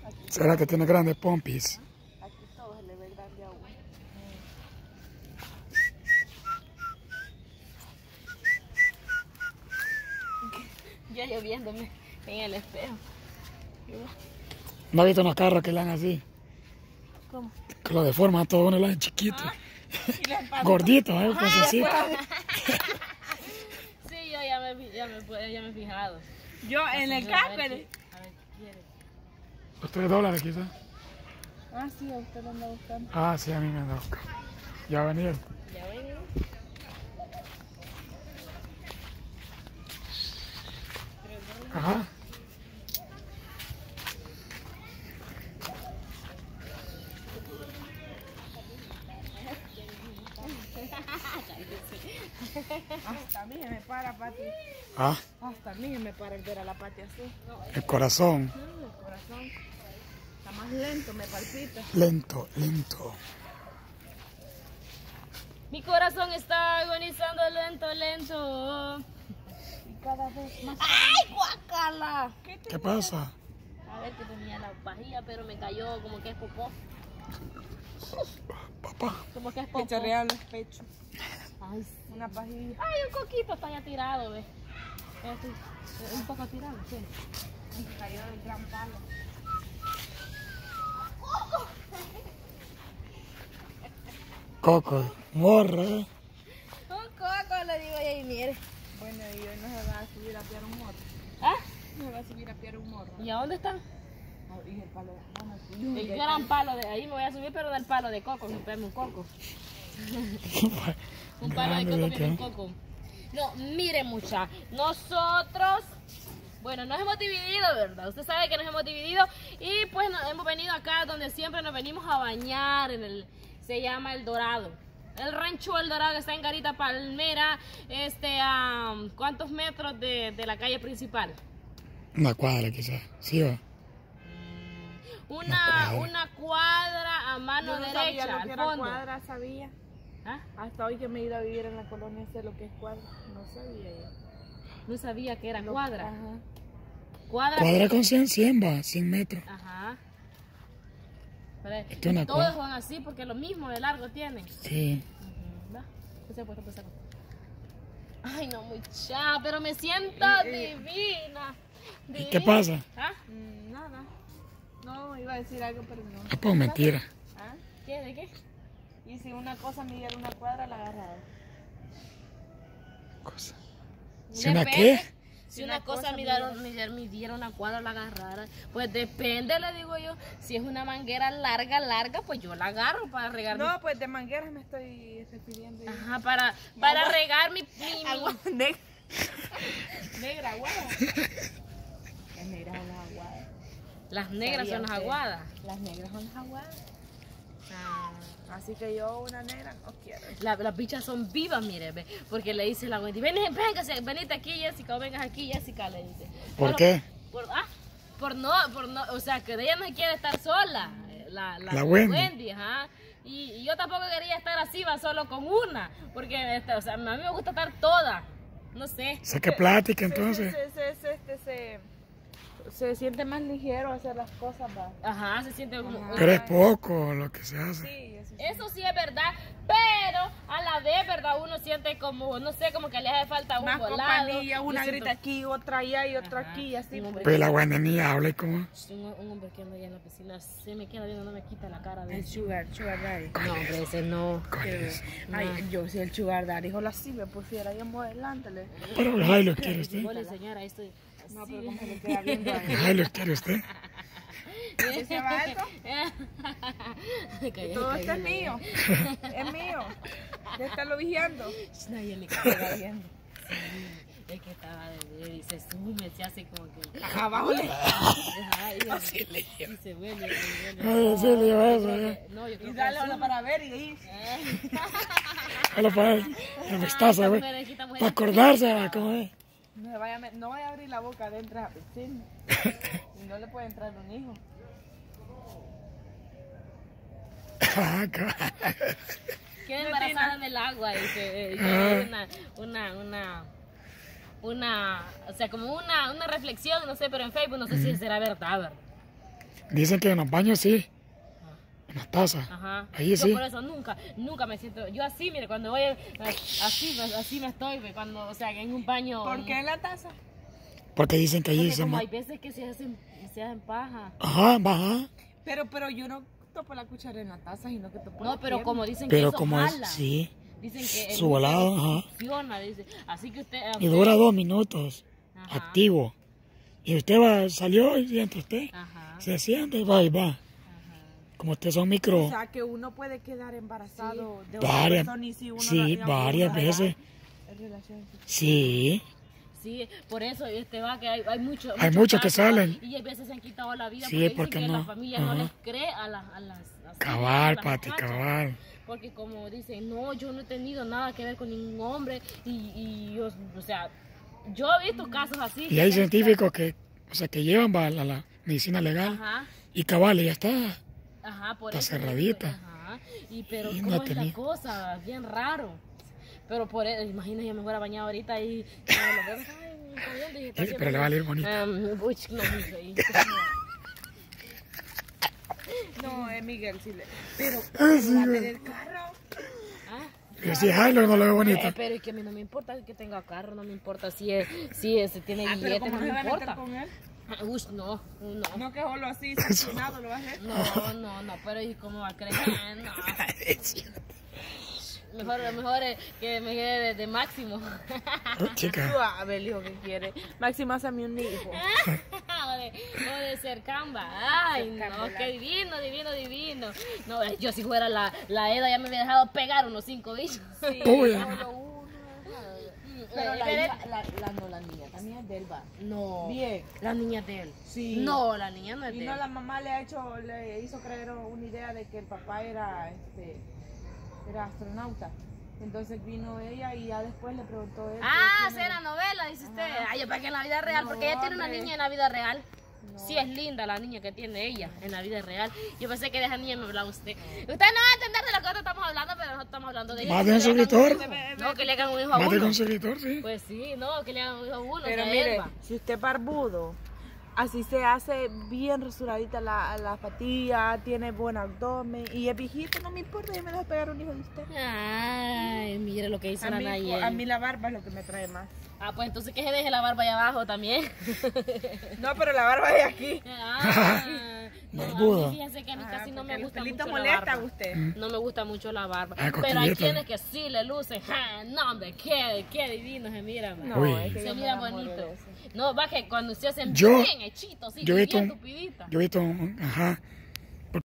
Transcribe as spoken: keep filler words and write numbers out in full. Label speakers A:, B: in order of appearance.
A: ¿Será que tiene grandes pompis?
B: Aquí todo se le ve grande a uno. Yo lloviéndome en el espejo.
A: ¿No has visto unos carros que le dan así?
B: ¿Cómo?
A: Que lo deforman todo, uno lo dan chiquito.
B: Ah,
A: Gordito, ¿eh? Pues así.
B: Sí, yo ya me, ya me, ya me he fijado.
C: Yo en el carro.
B: A ver, ¿qué quiere?
A: Los tres dólares quizás.
C: Ah, sí, a usted lo anda buscando.
A: Ah, sí, a mí me anda buscando. Ya venía.
B: Ya ven.
A: Ajá.
C: Hasta a mí se me para, Pati.
A: Ah,
C: Hasta a mí se me para el ver a la Pati así.
A: el corazón.
C: Mm, el corazón está más lento, me palpita.
A: Lento, lento.
B: Mi corazón está agonizando lento, lento.
C: Y cada vez más.
B: ¡Ay, guacala!
C: ¿Qué te
A: ¿Qué pasa?
B: A ver que tenía la pajilla, pero me cayó como que es popó.
A: Papá.
B: Como que es
C: Me
B: popó.
C: chorrearon los pechos?
B: Ay, sí.
C: Una pajilla.
B: Ay, un coquito está ya tirado, ve. Este, un poco tirado, sí.
C: Me cayó del gran palo.
A: Coco, morra.
B: Un coco, le digo yo, y mire.
C: Bueno, y hoy no se va a subir a piar un morro.
B: ¿Ah?
C: No se va a subir a piar un morro.
B: ¿Y a dónde está?
C: Oh, y el palo de bueno, sí.
B: El gran palo de ahí me voy a subir, pero del palo de coco, comprarme un coco. Un palo de coco, viene un coco. No, mire mucha, nosotros, bueno, nos hemos dividido, ¿verdad? Usted sabe que nos hemos dividido y pues nos hemos venido acá donde siempre nos venimos a bañar, en el, se llama El Dorado. El rancho El Dorado que está en Garita Palmera, este, a ¿cuántos metros de, de la calle principal?
A: Una cuadra quizás. Sí, va.
B: Una, una cuadra a mano
C: Yo no
B: derecha,
C: sabía lo
B: al
C: que era
B: fondo.
C: cuadra, sabía.
B: ¿Ah?
C: Hasta hoy que me he ido a vivir en la colonia sé lo que es cuadra. No sabía yo.
B: No sabía que era
C: Lo-
B: cuadra.
C: Ajá.
B: Cuadra.
A: Cuadra con cien, cien va, cien metros.
B: Ajá. Pero
A: Esto es una
B: todos
A: cuadra.
B: son así porque lo mismo de largo tienen.
A: Sí.
B: Ujú, ¿va? ¿Qué se ha puesto a pensar? Ay, no, mucha, pero me siento
C: Y- y-
B: divina.
A: ¿Y
B: divina.
A: qué pasa?
B: ¿Ah?
C: Mm, nada. No, iba a decir algo, pero no.
A: Ah, pues mentira.
C: ¿Ah?
B: ¿Qué? ¿De qué?
C: Y si una cosa midiera una cuadra, la agarraba.
A: Cosa. ¿Si una
B: Depende.
A: qué?
B: Si una cosa midieron, midieron, midieron una cuadra la agarrara, pues depende, le digo yo. Si es una manguera larga, larga, pues yo la agarro para regar mi...
C: No, pues de mangueras me estoy refiriendo. yo.
B: Ajá, para, para regar mi... mi- mi-
C: Agua negra. Negra, aguada. Las negras son las aguadas.
B: Las negras
C: Sabía
B: son las
C: usted.
B: aguadas.
C: Las negras son las aguadas.
B: Ah.
C: Así que yo una negra no quiero.
B: La- las bichas son vivas, mire, ve, porque le dice la Wendy, ven, véngase, venite aquí, Jessica, o vengas aquí, Jessica, le dice.
A: ¿Por
B: Pero-
A: qué?
B: Por, ah, por no, por no, o sea, que ella no quiere estar sola, eh, la, la,
A: La Wendy.
B: ajá. Y, y yo tampoco quería estar así, va, solo con una, porque, este, o sea, a mí me gusta estar toda, no sé.
A: Sé que plática
C: Se,
A: entonces.
C: se, se, se, este, se, se siente más ligero hacer las cosas, va.
B: Ajá, se siente como...
C: Ajá.
A: Pero es poco lo que se hace.
C: Sí, eso sí.
B: Eso sí es verdad, pero a la vez, ¿verdad? Uno siente como, no sé, como que le hace falta un
C: Más
B: volado.
C: compañía, una
B: Yo siento-
C: grita aquí, otra allá y otra
B: Ajá.
C: aquí, así.
B: Un hombre
A: Pues la buena ni habla y como.
B: Un, un hombre que anda allá en la piscina se me queda viendo, no me quita la cara de
C: El sugar, sugar daddy.
B: No, hombre, ese no.
A: Cállese.
C: Ay, yo si el sugar daddy, hijo, así me pusiera ahí en adelante. Le...
A: Pero ay, lo quiere usted.
B: Voy a enseñar a esto.
C: No, pero como se le queda viendo ahí.
A: Ay, lo quiere usted.
C: ¿Así se va esto?
B: Cállate,
C: Todo esto es
B: cállate.
C: mío. Es mío. De estarlo vigiando.
B: Nadie le
C: Se
B: queda
C: va viendo.
B: Es que estaba de ver y se sume, se hace como que.
C: Ajá, abajo le...
B: Ajá, y,
A: Así le
B: y se huele, se huele.
A: Ay, sí, le lleva eso, ¿eh?
B: No, yo creo
C: Y
B: que
C: dale
B: es
C: una
B: sume.
C: para ver y ahí.
A: Hola, para él. El vistazo, güey.
B: Mujer, esta mujer.
A: Para acordarse, ¿cómo es?
C: No vaya, a me- no vaya a abrir la boca adentro de la piscina. Y no le puede entrar un hijo.
A: Ah, ca-
B: Queda
C: No
B: embarazada
C: tiene-
B: en el agua, dice. eh, y
A: Ah.
B: hay una, una, una, una, o sea, como una, una reflexión, no sé, pero en Facebook no sé si será verdad, ¿verdad?
A: Dicen que en los baños sí. En las tazas.
B: Ajá.
A: Ahí
B: yo
A: sí.
B: por eso nunca, nunca me siento. Yo así, mire, cuando voy, así, así me estoy, cuando, o sea, que en un baño.
C: ¿Por qué en la taza?
A: Porque dicen que allí
B: Porque
A: se
B: como
A: ma-
B: hay veces que se hacen, se hacen paja.
A: Ajá, baja.
C: Pero, pero yo no topo la cuchara en la taza, sino que topo
B: No,
C: la
B: pero
C: pierna.
B: como dicen que
A: Pero
B: eso
A: como es,
B: jala.
A: sí.
B: Dicen que el
A: Su volado, ajá.
B: funciona, dice. Así que usted.
A: Y dura dos minutos.
B: Ajá.
A: Activo. Y usted va, salió y entra usted.
B: Ajá.
A: Se siente, va y va. Como ustedes son micro.
C: O sea, que uno puede quedar embarazado de otra
A: Varias,
C: persona y si uno
A: sí,
C: la- digamos,
A: varias
C: uno
A: veces.
C: en relación.
A: Sí.
B: Sí, por eso este va que hay, hay muchos
A: Hay muchos que salen.
B: y a veces se han quitado la vida
A: Sí,
B: porque,
A: porque
B: dicen que
A: no.
B: la familia no
A: Ajá.
B: les cree a las a las a
A: Cabal,
B: las
A: Pati,
B: muchachas.
A: cabal.
B: Porque como dicen, no, yo no he tenido nada que ver con ningún hombre y, y yo, o sea, yo he visto casos así.
A: Y hay científicos que, o sea, que llevan va, a la, la medicina legal.
B: Ajá,
A: Y cabal, y ya está.
B: ajá, por
A: Está
B: eso.
A: cerradita.
B: Ajá, y pero
A: Y
B: cómo
A: no
B: es la
A: tenía.
B: cosa, bien raro. Pero por eso, imagínate, yo me fuera bañado ahorita y y me lo veo, ay, está bien, dije, está
A: Eh,
B: bien,
A: pero le va a salir bonito.
B: Em, uy, no, mi rey.
C: No, es Miguel, sí le... Pero,
A: Ah, sí,
C: va a
A: güey.
C: tener carro.
B: Ah,
A: Pero si es Jailo, no lo veo bonito.
B: eh, pero es que a mí no me importa que tenga carro, no me importa si es, si es, si tiene
C: Ah, pero
B: billetes,
C: ¿cómo
B: no
C: se
B: me
C: va a meter
B: importa.
C: con él?
B: Uy, no, no.
C: No que solo así, sancionado lo va a hacer.
B: No, no, no, pero ¿y cómo va a creer? No. Mejor, mejor es que me quede de, de Máximo.
A: Oh, chica.
C: Suave, el hijo que quiere. Máximo, hazme un hijo.
B: o, de, o de Cercamba. Ay, no, qué divino, divino, divino. No, eh, yo si fuera la, la Eda ya me hubiera dejado pegar unos cinco bichos.
C: Sí,
A: Uy.
C: solo uno. Pero la, hija, la, la, no, la niña también es de él, va.
B: No,
C: Bien.
B: la niña de él.
C: Sí.
B: No, la niña no es
C: Y
B: de
C: no,
B: él.
C: la mamá le ha hecho, le hizo creer una idea de que el papá era, este, era astronauta. Entonces vino ella y ya después le preguntó él.
B: Ah,
C: que
B: sí, la novela, dice usted.
C: Ajá.
B: Ay, yo para que en la vida real,
C: No,
B: porque ella tiene una
C: hombre.
B: niña en la vida real.
C: No.
B: Sí, es linda la niña que tiene ella en la vida real. Yo pensé que de esa niña me hablaba usted. Usted no va a entender de lo que nosotros estamos hablando, pero nosotros estamos hablando de ella.
A: Más de un
B: Que le hagan
A: suscriptor.
B: hijo- No, que le hagan un hijo a
A: Más de
B: uno.
A: un suscriptor, sí.
B: Pues sí, no, que le hagan un hijo a uno.
C: Pero
B: que
C: mire,
B: él va.
C: si usted es barbudo, así se hace bien rasuradita la, la patilla, tiene buen abdomen y es viejito, no me importa, yo me dejo pegar un hijo de usted.
B: Ay, mire lo que dice
C: A
B: la
C: mí,
B: Nayeli.
C: a mí la barba es lo que me trae más.
B: Ah, pues entonces que se deje la barba allá abajo también.
C: No, pero la barba de aquí.
B: Ah, no, a
A: Barbuda.
B: mí fíjense que a mí
C: Ah,
B: casi no
C: porque
B: me
C: el
B: gusta
C: pelito
B: mucho la
C: molesta
B: barba.
C: a usted.
B: No me gusta mucho la barba.
A: Ah,
B: pero hay
A: costilleta.
B: quienes que sí le lucen. Ja, no, hombre, qué, qué divino se mira. man.
C: No,
A: Uy.
C: es que
B: Se
C: yo me
B: mira
C: enamoro
B: bonito.
C: de eso.
B: No, va que cuando se hacen
A: Yo-
B: bien hechitos, sí,
A: yo he
B: bien
A: visto un-
B: tupidita.
A: Yo he visto, un- ajá,